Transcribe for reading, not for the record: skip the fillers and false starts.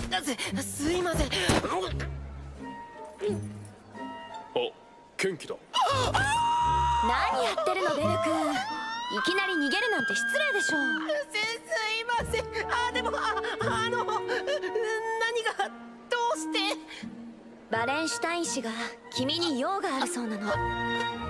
すいません。 元気だ。 何やってるのベル君。いきなり逃げるなんて失礼でしょ。 すいません。でも何がどうして。 バレンシュタイン氏が君に用があるそうなの。